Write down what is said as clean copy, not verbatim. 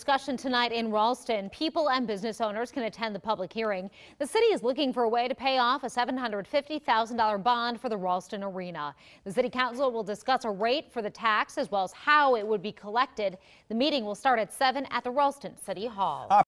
discussion tonight in Ralston. People and business owners can attend the public hearing. The city is looking for a way to pay off a $750,000 bond for the Ralston Arena. The city council will discuss a rate for the tax as well as how it would be collected. The meeting will start at 7 at the Ralston City Hall.